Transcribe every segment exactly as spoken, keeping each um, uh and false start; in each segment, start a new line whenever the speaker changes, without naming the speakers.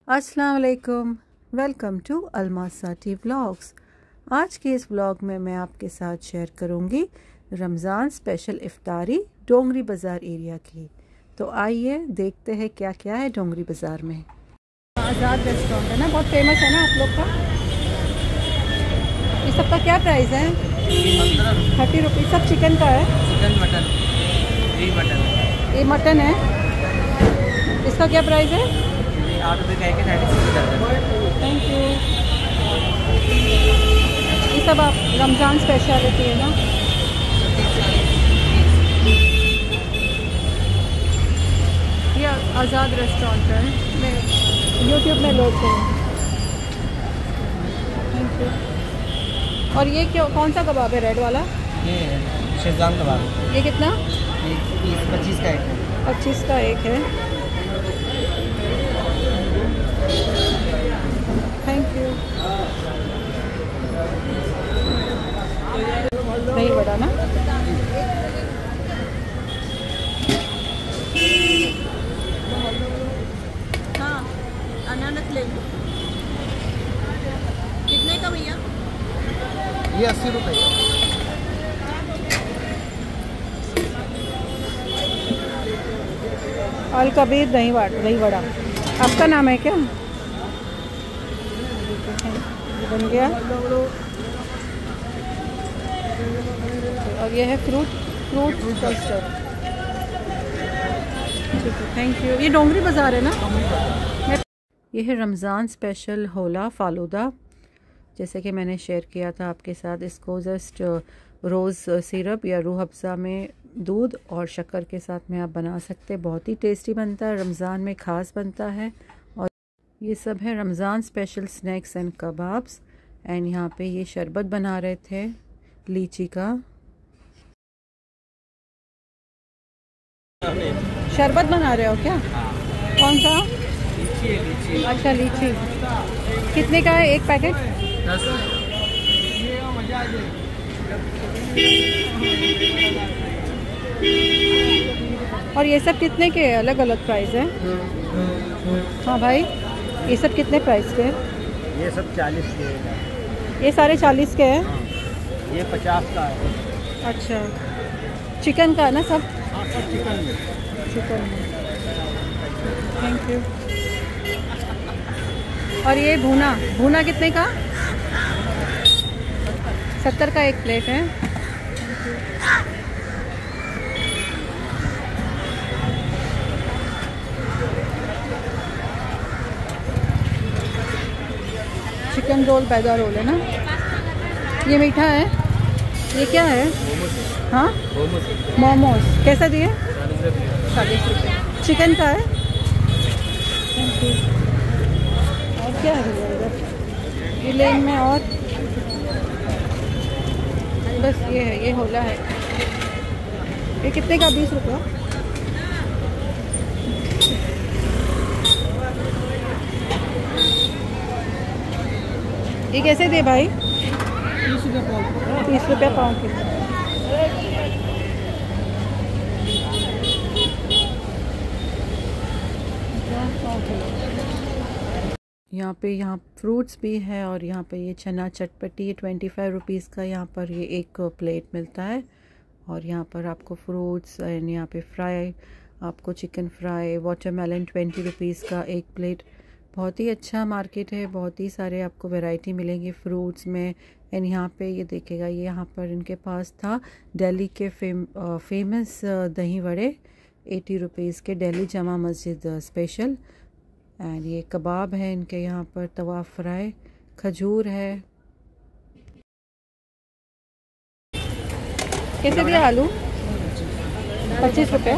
अस्सलाम वालेकुम, welcome to अलमासाटी vlogs. आज के इस व्लॉग में मैं आपके साथ शेयर करूंगी रमज़ान स्पेशल इफ्तारी डोंगरी बाज़ार एरिया की। तो आइए देखते हैं क्या क्या है डोंगरी बाज़ार में। आज़ाद रेस्टोरेंट है ना, बहुत फेमस है ना आप लोग का। इस सब का क्या प्राइस है? Thirty rupees. सब चिकन का है?
चिकन मटन ये मटन
ये मटन है। इसका क्या प्राइस है?
आठ रुपये का एक है।
Thank you. ये सब आप रमज़ान स्पेशलिटी है ना। ये आज़ाद रेस्टोरेंट है, मैं यूट्यूब में लोड करूँगी। Thank you. और ये क्यों, कौन सा कबाब है? रेड वाला?
ये शेजवान कबाब।
ये कितना?
ये बीस पच्चीस का एक है।
पच्चीस का एक है। Thank you. नहीं बड़ा ना।
हाँ, अनानस ले लो। कितने का भैया?
ये अस्सी रुपये का।
अल कबीर दही वाट दही वड़ा। आपका नाम है क्या? बन गया। और ये है फ्रूट फ्रूट कस्टर्ड। ठीक है, थैंक यू। ये डोंगरी बाज़ार है ना। ये है रमज़ान स्पेशल होला फालूदा। जैसे कि मैंने शेयर किया था आपके साथ, इसको जस्ट रोज़ सिरप या रूह अफ़ज़ा में दूध और शक्कर के साथ में आप बना सकते हैं। बहुत ही टेस्टी बनता है, रमज़ान में ख़ास बनता है। और ये सब है Ramzan special snacks and kebabs. And यहाँ पे ये शरबत बना रहे थे लीची का। शरबत बना रहे हो क्या? कौन सा?
लीची है, लीची।
अच्छा, लीची। कितने का है एक पैकेट?
दस।
और ये सब कितने के है? अलग अलग प्राइस है। हाँ भाई, ये सब कितने प्राइस के हैं?
ये सब चालीस के है।
ये सारे चालीस के हैं।
हाँ, ये पचास का है।
अच्छा, चिकन का है ना सब?
हाँ, सब चिकन में।
चिकन में। Thank you. और ये भुना भुना कितने का? सत्तर का एक प्लेट है। चिकन रोल, पैदा रोल है ना। ये मीठा है। ये क्या है? हाँ, मोमोज। कैसा दिए? चालीस रुपये। चिकन का है। Thank you. और क्या है इधर? ये लेन में और बस ये है, ये होला है। ये कितने का? बीस रुपये। ये कैसे दिए भाई?
तीस रुपये पाव।
तीस रुपये पाँव के। यहाँ पे यहाँ फ्रूट्स भी है। और यहाँ पे ये चना चटपटी ट्वेंटी फाइव रुपीज़ का यहाँ पर ये एक प्लेट मिलता है। और यहाँ पर आपको फ्रूट्स एंड यहाँ पे फ्राई, आपको chicken fry, watermelon twenty rupees का एक प्लेट। बहुत ही अच्छा मार्केट है, बहुत ही सारे आपको वैरायटी मिलेंगी फ्रूट्स में। एंड यहाँ पे ये देखेगा, ये यहाँ पर इनके पास था दिल्ली के फेम फेमस दही वड़े एटी रुपीज़ के, दिल्ली जमा मस्जिद स्पेशल। एंड ये कबाब है इनके यहाँ पर, तवा फ्राई, खजूर है। कैसे दिया आलू? पच्चीस रुपये।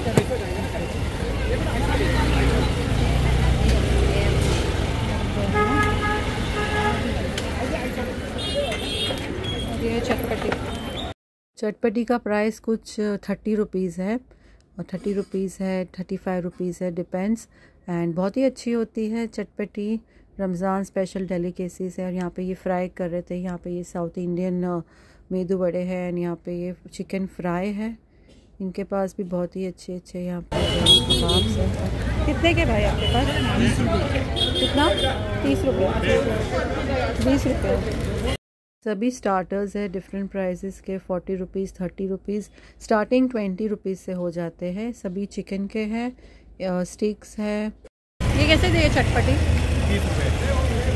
ये चटपटी चटपटी का प्राइस कुछ थर्टी रुपीज़ है। और थर्टी रुपीज़ है, थर्टी फाइव रुपीज़ है, डिपेंड्स। एंड बहुत ही अच्छी होती है चटपटी, रमज़ान स्पेशल डेलिकेसीज है। और यहाँ पे ये फ्राई कर रहे थे। यहाँ पे ये साउथ इंडियन मेदू वड़े हैं। एंड यहाँ पे ये चिकन फ्राई है। इनके पास भी बहुत ही अच्छे अच्छे यहाँ पर कबाब्स हैं। कितने के भाई आपके पास? कितना? तीस रुपये, बीस रुपये। सभी स्टार्टर्स है डिफरेंट प्राइसेस के, forty rupees, thirty rupees, starting twenty rupees से हो जाते हैं। सभी चिकन के हैं, स्टिक्स है। ये कैसे दिए चटपटी?
तीस रुपये।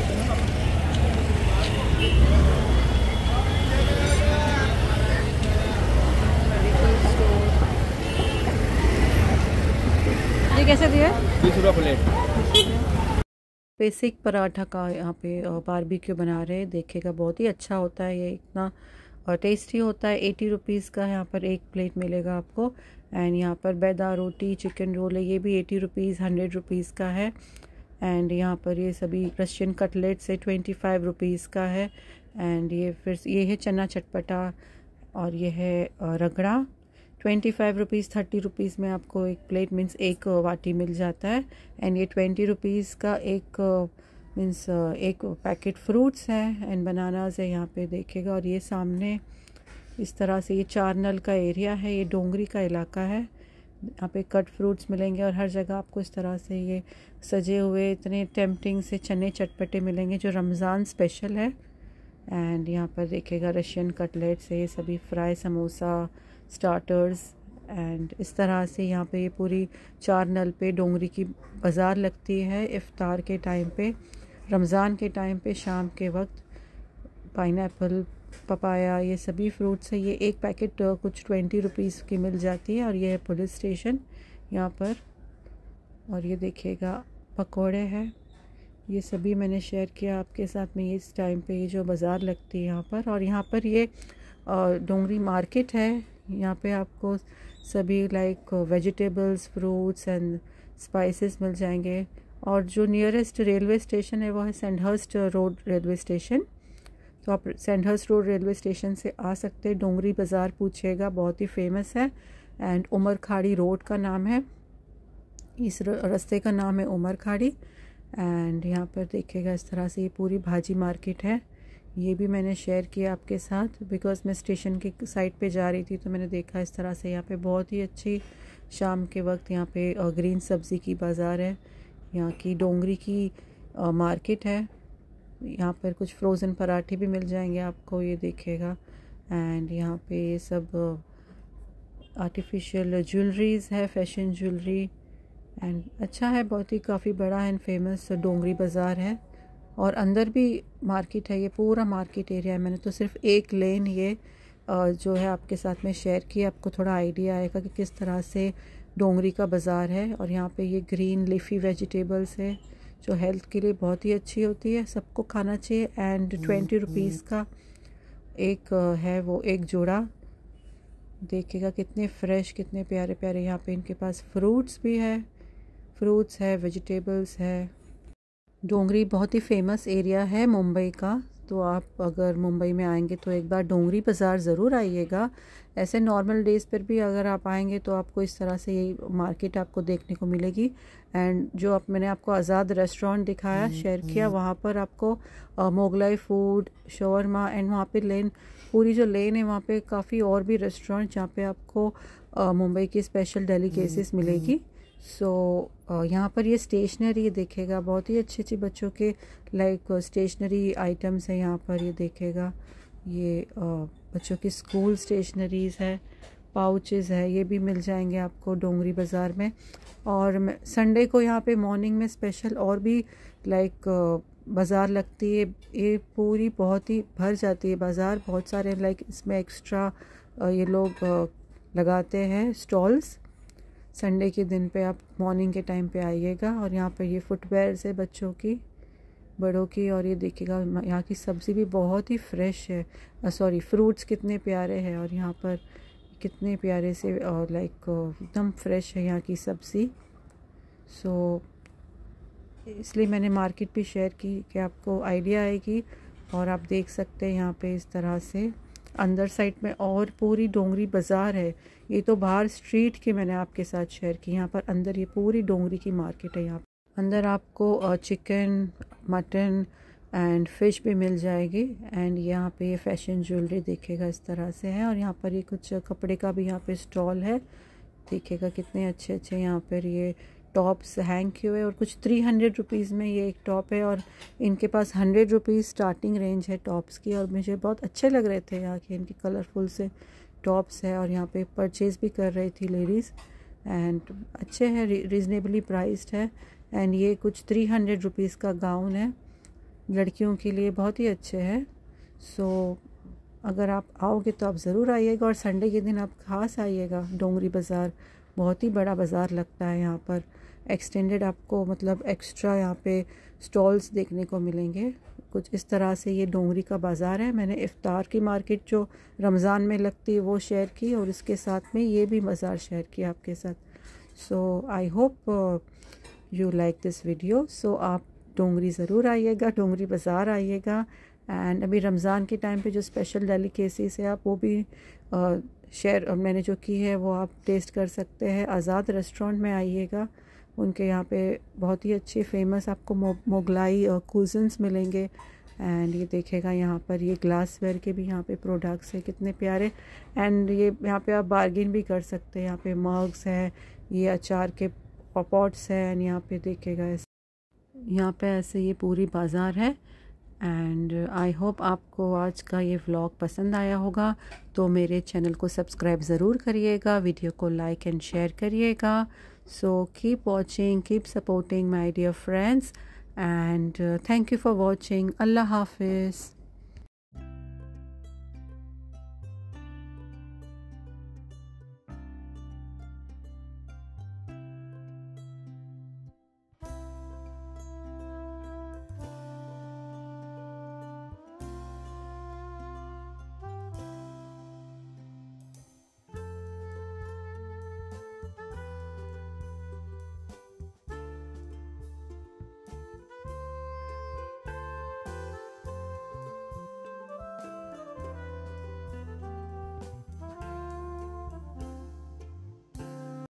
ये कैसे दिए?
बीस रुपये प्लेट।
बेसिक पराठा का यहाँ पे बारबेक्यू बना रहे हैं, देखेगा बहुत ही अच्छा होता है। ये इतना और टेस्टी होता है। एटी रुपीज़ का यहाँ पर एक प्लेट मिलेगा आपको। एंड यहाँ पर बैदा रोटी, चिकन रोल है, ये भी एटी रुपीज़, हंड्रेड रुपीज़ का है। एंड यहाँ पर ये सभी रशियन कटलेट से ट्वेंटी फाइव रुपीज़ का है। एंड ये फिर ये है चना चटपटा और ये है रगड़ा, twenty five rupees, thirty rupees में आपको एक प्लेट मीन्स एक वाटी मिल जाता है। एंड ये ट्वेंटी रुपीज़ का एक मीन्स एक पैकेट फ्रूट्स है एंड बनानाज है यहाँ पे देखेगा। और ये सामने इस तरह से ये चार नल का एरिया है, ये डोंगरी का इलाका है। यहाँ पे कट फ्रूट्स मिलेंगे और हर जगह आपको इस तरह से ये सजे हुए इतने टेम्पटिंग से चने चटपटे मिलेंगे जो रमज़ान स्पेशल है। एंड यहाँ पर देखेगा रशियन कटलेट्स है, ये सभी फ्राई, समोसा, स्टार्टर्स। एंड इस तरह से यहाँ पे ये पूरी चार नल पे डोंगरी की बाज़ार लगती है इफ़्तार के टाइम पे, रमज़ान के टाइम पे शाम के वक्त। पाइनएप्पल, पपाया, ये सभी फ्रूट्स है। ये एक पैकेट कुछ ट्वेंटी रुपीज़ की मिल जाती है। और ये है पुलिस स्टेशन यहाँ पर। और ये देखिएगा पकोड़े हैं, ये सभी मैंने शेयर किया आपके साथ में। इस टाइम पे ये जो बाज़ार लगती है यहाँ पर। और यहाँ पर ये डोंगरी मार्केट है, यहाँ पे आपको सभी like vegetables, fruits and spices मिल जाएंगे। और जो नियरेस्ट रेलवे स्टेशन है वो है सैंडहर्स्ट रोड रेलवे स्टेशन, तो आप सैंडहर्स्ट रोड रेलवे स्टेशन से आ सकते हैं। डोंगरी बाज़ार पूछेगा, बहुत ही फेमस है। एंड उमर खाड़ी रोड का नाम है, इस रास्ते का नाम है उमर खाड़ी। एंड यहाँ पर देखिएगा इस तरह से ये पूरी भाजी मार्केट है। ये भी मैंने शेयर किया आपके साथ बिकॉज़ मैं स्टेशन की साइड पे जा रही थी तो मैंने देखा इस तरह से यहाँ पे बहुत ही अच्छी शाम के वक्त यहाँ पे ग्रीन सब्ज़ी की बाज़ार है। यहाँ की डोंगरी की मार्केट है। यहाँ पर कुछ फ्रोज़न पराठे भी मिल जाएंगे आपको, ये देखेगा। एंड यहाँ पे ये सब आर्टिफिशियल ज्वेलरीज़ है, फैशन ज्वेलरी। एंड अच्छा है, बहुत ही काफ़ी बड़ा एंड फेमस डोंगरी बाज़ार है। और अंदर भी मार्केट है, ये पूरा मार्केट एरिया है। मैंने तो सिर्फ एक लेन ये जो है आपके साथ में शेयर किया, आपको थोड़ा आइडिया आएगा कि किस तरह से डोंगरी का बाज़ार है। और यहाँ पे ये ग्रीन लीफी वेजिटेबल्स है जो हेल्थ के लिए बहुत ही अच्छी होती है, सबको खाना चाहिए। एंड ट्वेंटी रुपीज़ का एक है वो एक जोड़ा। देखिएगा कितने फ्रेश, कितने प्यारे प्यारे यहाँ पे इनके पास फ्रूट्स भी है, फ्रूट्स है, वेजिटेबल्स है। डोंगरी बहुत ही फेमस एरिया है मुंबई का, तो आप अगर मुंबई में आएंगे तो एक बार डोंगरी बाज़ार ज़रूर आइएगा। ऐसे नॉर्मल डेज़ पर भी अगर आप आएंगे तो आपको इस तरह से ये मार्केट आपको देखने को मिलेगी। एंड जो आप मैंने आपको आज़ाद रेस्टोरेंट दिखाया, शेयर किया, वहाँ पर आपको मोगलाई फूड, शवरमा एंड वहाँ पे लेन, पूरी जो लेन है वहाँ पे काफ़ी और भी रेस्टोरेंट जहाँ पे आपको मुंबई की स्पेशल डेलीकेसीज मिलेगी। सो so, यहाँ पर ये स्टेशनरी देखेगा, बहुत ही अच्छी अच्छी बच्चों के लाइक स्टेशनरी आइटम्स है यहाँ पर। ये देखेगा ये बच्चों की स्कूल स्टेशनरीज़ है, पाउचेस है, ये भी मिल जाएंगे आपको डोंगरी बाज़ार में। और संडे को यहाँ पे मॉर्निंग में स्पेशल और भी लाइक बाज़ार लगती है, ये पूरी बहुत ही भर जाती है बाज़ार। बहुत सारे लाइक इसमें एक्स्ट्रा ये लोग लगाते हैं स्टॉल्स। संडे के दिन पे आप मॉर्निंग के टाइम पे आइएगा। और यहाँ पर ये फुटवेयर है बच्चों की, बड़ों की। और ये देखिएगा यहाँ की सब्ज़ी भी बहुत ही फ्रेश है, सॉरी फ्रूट्स कितने प्यारे हैं। और यहाँ पर कितने प्यारे से और लाइक एकदम फ्रेश है यहाँ की सब्ज़ी। सो इसलिए मैंने मार्केट भी शेयर की कि आपको आइडिया आएगी। और आप देख सकते हैं यहाँ पे इस तरह से अंदर साइड में और पूरी डोंगरी बाज़ार है। ये तो बाहर स्ट्रीट की मैंने आपके साथ शेयर की, यहाँ पर अंदर ये पूरी डोंगरी की मार्केट है। यहाँ अंदर आपको चिकन, मटन, एंड फ़िश भी मिल जाएगी। एंड यहाँ पे ये फैशन ज्वेलरी देखिएगा इस तरह से है। और यहाँ पर ये कुछ कपड़े का भी यहाँ पे स्टॉल है, देखिएगा कितने अच्छे अच्छे यहाँ पर ये टॉप्स हैंग किए हुए। और कुछ थ्री हंड्रेड रुपीज़ में ये एक टॉप है, और इनके पास हंड्रेड रुपीज़ स्टार्टिंग रेंज है टॉप्स की। और मुझे बहुत अच्छे लग रहे थे यहाँ के इनकी कलरफुल से टॉप्स है। और यहाँ पे परचेज़ भी कर रही थी लेडीज़, एंड अच्छे हैं, रीज़नेबली प्राइस्ड है। एंड ये कुछ थ्री हंड्रेड रुपीज़ का गाउन है, लड़कियों के लिए बहुत ही अच्छे हैं। सो अगर आप आओगे तो आप ज़रूर आइएगा, और संडे के दिन आप खास आइएगा। डोंगरी बाज़ार बहुत ही बड़ा बाज़ार लगता है यहाँ पर, एक्सटेंडेड आपको मतलब एक्स्ट्रा यहाँ पे स्टॉल्स देखने को मिलेंगे। कुछ इस तरह से ये डोंगरी का बाज़ार है। मैंने इफ्तार की मार्केट जो रमज़ान में लगती है वो शेयर की, और इसके साथ में ये भी बाज़ार शेयर किया आपके साथ। So I hope you like this video. So आप डोंगरी ज़रूर आइएगा, डोंगरी बाज़ार आइएगा। एंड अभी रमज़ान के टाइम पे जो स्पेशल डेलिकेसीज है आप वो भी शेयर मैंने जो की है वो आप टेस्ट कर सकते हैं। आज़ाद रेस्टोरेंट में आइएगा, उनके यहाँ पे बहुत ही अच्छे फेमस आपको मोगलाई कुज़न्स मिलेंगे। एंड ये देखेगा यहाँ पर ये ग्लासवेयर के भी यहाँ पे प्रोडक्ट्स है कितने प्यारे। एंड ये यहाँ पे आप बार्गेन भी कर सकते हैं। यहाँ पे मग्स है, ये अचार के पॉट्स है। एंड यहाँ पे देखेगा यहाँ पे ऐसे ये पूरी बाज़ार है। एंड आई होप आपको आज का ये व्लॉग पसंद आया होगा, तो मेरे चैनल को सब्सक्राइब ज़रूर करिएगा, वीडियो को लाइक एंड शेयर करिएगा। So keep watching, keep supporting my dear friends, and thank you for watching. अल्लाह हाफिज़।